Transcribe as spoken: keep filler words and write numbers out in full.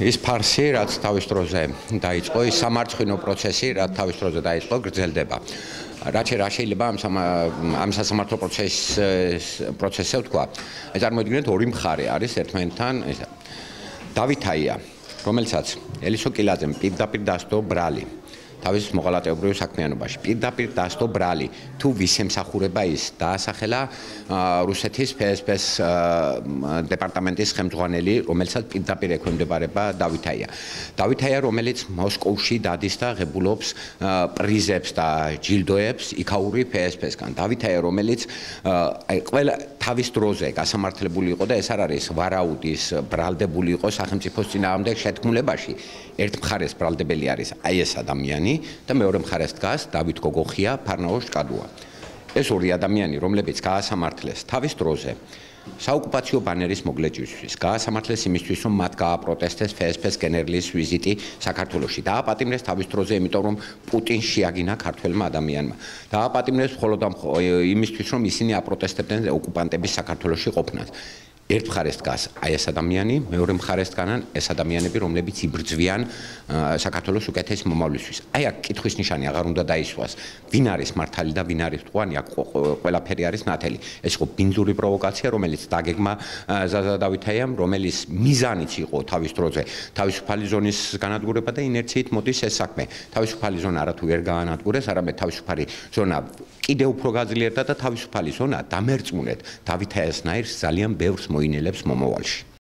ის ფარსი, რაც თავის დროზე დაიწყო, ის სამარცხინო პროცესი, რაც თავის დროზე დაიწყო, გრძელდება. რაც რა შეიძლება ამ ამ სასამართლო პროცესს პროცესზე ვთქვა. წარმოიდგინეთ ორი მხარე არის ერთმანეთთან დავითაია, რომელსაც ელისო კილაძემ პირდაპირ დასდო ბრალი. თავის მოღალატეობრივ საქმიანობაში პირდაპირ დასდო ბრალი თუ ვის ემსახურება ის დაასახელა რუსეთის ფსბ-ს დეპარტამენტის ხელმძღვანელი, რომელსაც პირდაპირ ექვემდებარება დავითაია. დავითაია, რომელიც მოსკოვში დადის და ღებულობს პრიზებს და ჯილდოებს იქაური ფსბ-სგან. დავითაია, რომელიც ყველა თავის დროზე გასამართლებული იყო და ეს არ არის ვარაუდის ბრალდებული იყო სახელმწიფოს წინააღმდეგ შეთქმულებაში. ერთ მხარეს ბრალდებელი არის აი ეს ადამიანი და მეორე მხარეს დგას დავით გოგოხია, ფარნაოზ შკადუა. ეს ორი ადამიანი, რომლებიც გაასამართლეს თავის დროზე საოკუპაციო ბანერის მოგლეჯისთვის, გაასამართლეს იმისთვის, რომ მათ გააპროტესტეს ფსბ-ს გენერლის ვიზიტი საქართველოში. დააპატიმრეს თავის დროზე, იმიტომ რომ პუტინს შეაგინა ქართველმა ადამიანმა. დააპატიმრეს მხოლოდ იმისთვის, რომ ისინი აპროტესტებდნენ ოკუპანტების საქართველოში ყოფნას. ერთ მხარეს დგას აი ეს ადამიანი, მეორე მხარეს დგანან ეს ადამიანები, რომლებიც იბრძვიან საქართველოს უკეთეს მომავლისთვის. აი აქ კითხვის ნიშანი აღარ უნდა დაისვას. ვინ არის მართალი და ვინ არის მტყუანი, აქ ყველაფერი არის ნათელი. ეს იყო ბინძური პროვოკაცია, რომელიც დაგეგმა ზაზა დავითაიამ, რომელიც მიზანიც იყო თავის დროზე თავისუფალი ზონის განადგურება და ინერციით მოდის ეს საქმე. თავისუფალი ზონა არათუ ვერ გაანადგურეს, არამედ თავისუფალი ზონა კიდევ უფრო გაძლიერდა და თავისუფალი ზონა დამერწმუნეთ დავითაიასნაირს ძალიან ბევრს მოინელებს მომავალში.